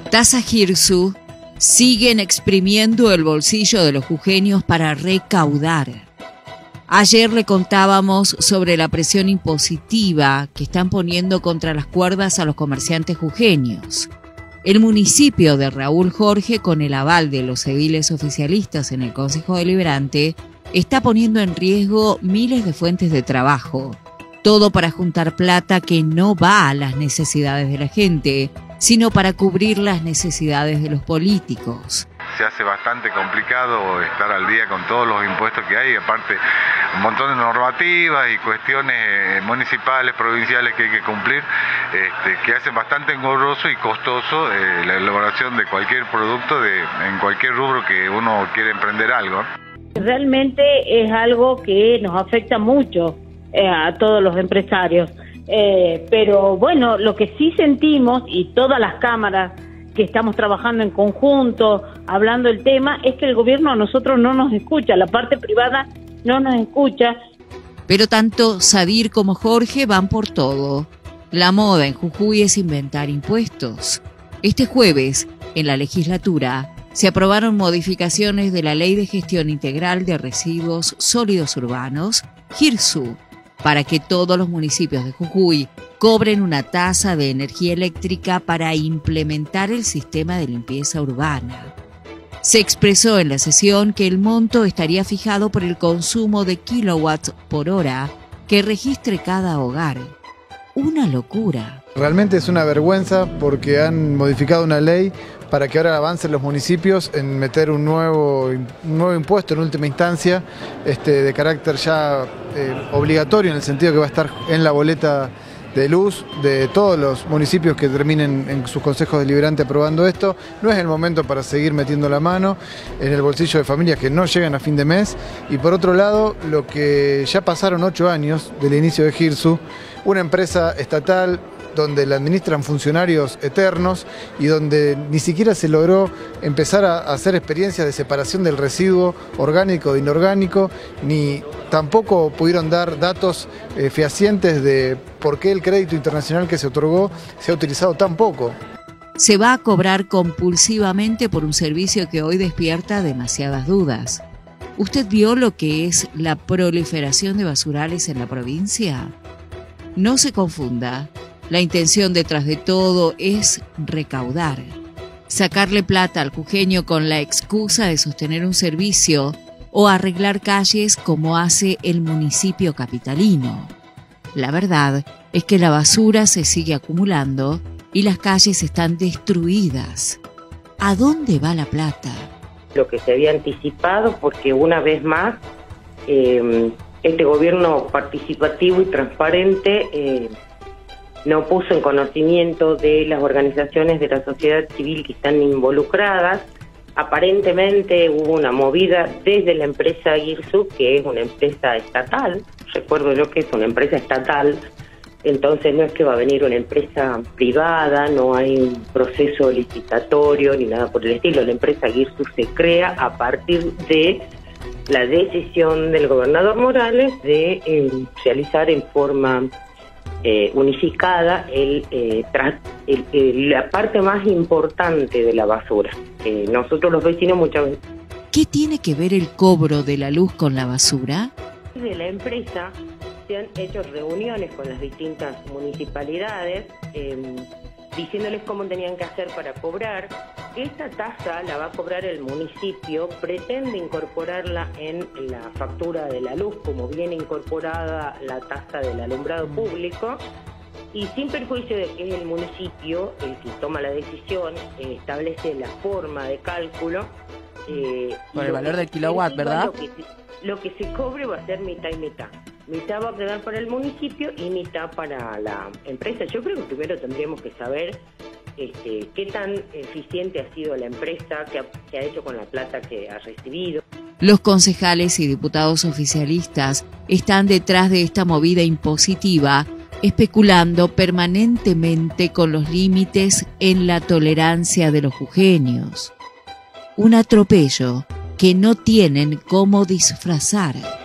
Tasa Girsu siguen exprimiendo el bolsillo de los jujeños para recaudar. Ayer le contábamos sobre la presión impositiva que están poniendo contra las cuerdas a los comerciantes jujeños. El municipio de Raúl Jorge, con el aval de los ediles oficialistas en el Consejo Deliberante, está poniendo en riesgo miles de fuentes de trabajo. Todo para juntar plata que no va a las necesidades de la gente, sino para cubrir las necesidades de los políticos. Se hace bastante complicado estar al día con todos los impuestos que hay, aparte un montón de normativas y cuestiones municipales, provinciales que hay que cumplir, que hacen bastante engorroso y costoso la elaboración de cualquier producto en cualquier rubro que uno quiere emprender algo. Realmente es algo que nos afecta mucho a todos los empresarios, pero bueno, lo que sí sentimos, y todas las cámaras que estamos trabajando en conjunto, hablando del tema, es que el gobierno a nosotros no nos escucha, la parte privada no nos escucha. Pero tanto Sadir como Jorge van por todo. La moda en Jujuy es inventar impuestos. Este jueves, en la legislatura, se aprobaron modificaciones de la Ley de Gestión Integral de Residuos Sólidos Urbanos, GIRSU, para que todos los municipios de Jujuy cobren una tasa de energía eléctrica para implementar el sistema de limpieza urbana. Se expresó en la sesión que el monto estaría fijado por el consumo de kilowatts por hora que registre cada hogar. Una locura. Realmente es una vergüenza porque han modificado una ley para que ahora avancen los municipios en meter un nuevo impuesto en última instancia, de carácter ya obligatorio, en el sentido que va a estar en la boleta de luz de todos los municipios que terminen en sus consejos deliberantes aprobando esto. No es el momento para seguir metiendo la mano en el bolsillo de familias que no llegan a fin de mes. Y por otro lado, lo que ya pasaron 8 años del inicio de GIRSU, una empresa estatal donde la administran funcionarios eternos y donde ni siquiera se logró empezar a hacer experiencias de separación del residuo orgánico de inorgánico, ni tampoco pudieron dar datos fehacientes de por qué el crédito internacional que se otorgó se ha utilizado tan poco. Se va a cobrar compulsivamente por un servicio que hoy despierta demasiadas dudas. ¿Usted vio lo que es la proliferación de basurales en la provincia? No se confunda. La intención detrás de todo es recaudar, sacarle plata al jujeño con la excusa de sostener un servicio o arreglar calles como hace el municipio capitalino. La verdad es que la basura se sigue acumulando y las calles están destruidas. ¿A dónde va la plata? Lo que se había anticipado, porque una vez más este gobierno participativo y transparente no puso en conocimiento de las organizaciones de la sociedad civil que están involucradas. Aparentemente hubo una movida desde la empresa GIRSU, que es una empresa estatal, recuerdo yo que es una empresa estatal, entonces no es que va a venir una empresa privada, no hay un proceso licitatorio ni nada por el estilo. La empresa GIRSU se crea a partir de la decisión del gobernador Morales de realizar en forma unificada la parte más importante de la basura. Nosotros los vecinos muchas veces... ¿Qué tiene que ver el cobro de la luz con la basura? De la empresa se han hecho reuniones con las distintas municipalidades diciéndoles cómo tenían que hacer para cobrar. Esta tasa la va a cobrar el municipio, pretende incorporarla en la factura de la luz, como viene incorporada la tasa del alumbrado público, y sin perjuicio de que es el municipio el que toma la decisión, establece la forma de cálculo. Por el valor del kilowatt, ¿verdad? Lo que se cobre va a ser mitad y mitad. Mitad va a quedar para el municipio y mitad para la empresa. Yo creo que primero tendríamos que saber qué tan eficiente ha sido la empresa, qué ha hecho con la plata que ha recibido. Los concejales y diputados oficialistas están detrás de esta movida impositiva, especulando permanentemente con los límites en la tolerancia de los jujeños. Un atropello que no tienen cómo disfrazar.